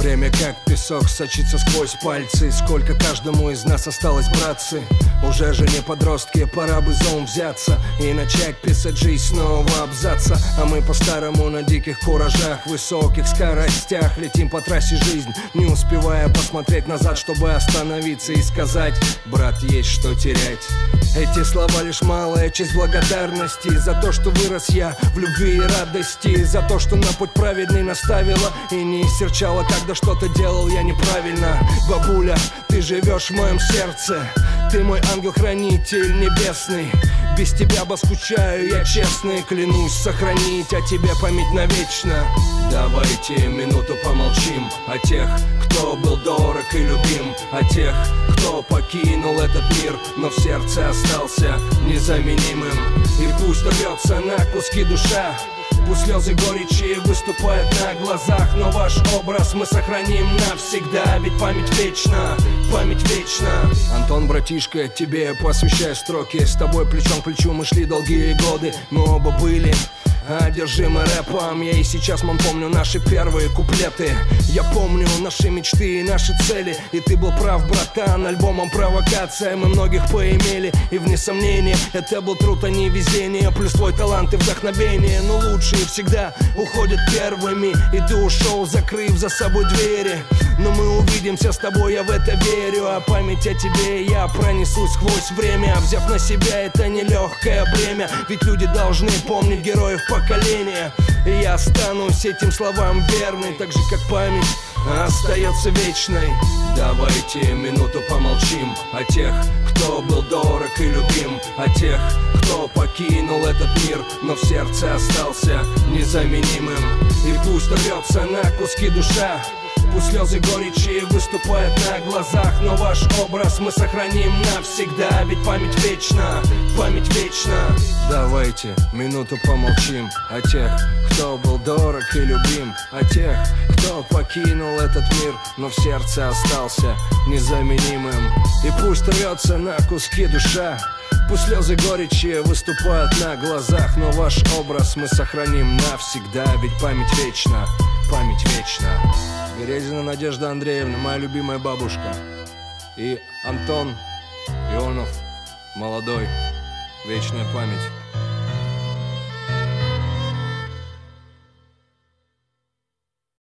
Время как песок сочится сквозь пальцы. Сколько каждому из нас осталось, братцы? Уже же не подростки, пора бы за ум взяться и начать писать жизнь с нового абзаца. А мы по-старому на диких куражах, высоких скоростях летим по трассе жизнь, не успевая посмотреть назад, чтобы остановиться и сказать: брат, есть что терять. Эти слова лишь малая часть благодарности за то, что вырос я в любви и радости, за то, что на путь праведный наставила и не серчала, когда что-то делал я неправильно. Бабуля, ты живешь в моем сердце, ты мой ангел-хранитель небесный. Без тебя бы скучаю я, честно, клянусь сохранить о тебе память навечно. Давайте минуту помолчим о тех, кто был дорог и любим, о тех, кто покинул этот мир, но в сердце остался незаменимым. И пусть рвется на куски душа, пусть слезы горечи выступают на глазах, но ваш образ мы сохраним навсегда, ведь память вечна, память вечна. Антон, братишка, тебе посвящаю строки. С тобой плечом к плечу мы шли долгие годы, мы оба были одержимы рэпом. Я и сейчас, мам, помню наши первые куплеты. Я помню наши мечты и наши цели. И ты был прав, братан, альбомом «Провокация» мы многих поимели. И вне сомнения, это был труд, а не везение. Плюс твой талант и вдохновение. Но лучшие всегда уходят первыми, и ты ушел, закрыв за собой двери. Но мы увидимся с тобой, я в это верю. А память о тебе я пронесу сквозь время, взяв на себя это нелегкое бремя. Ведь люди должны помнить героев поколения. И я останусь этим словам верной, так же как память остается вечной. Давайте минуту помолчим о тех, кто был дорог и любим, о тех, кто покинул этот мир, но в сердце остался незаменимым. И пусть рвется на куски душа, пусть слезы горечи выступают на глазах, но ваш образ мы сохраним навсегда, ведь память вечна, память вечна. Давайте минуту помолчим о тех, кто был дорог и любим, о тех, кто покинул этот мир, но в сердце остался незаменимым. И пусть рвется на куски душа, пусть слезы горечи выступают на глазах, но ваш образ мы сохраним навсегда, ведь память вечна, память вечна. Березина Надежда Андреевна, моя любимая бабушка. И Антон Ионов, молодой, вечная память.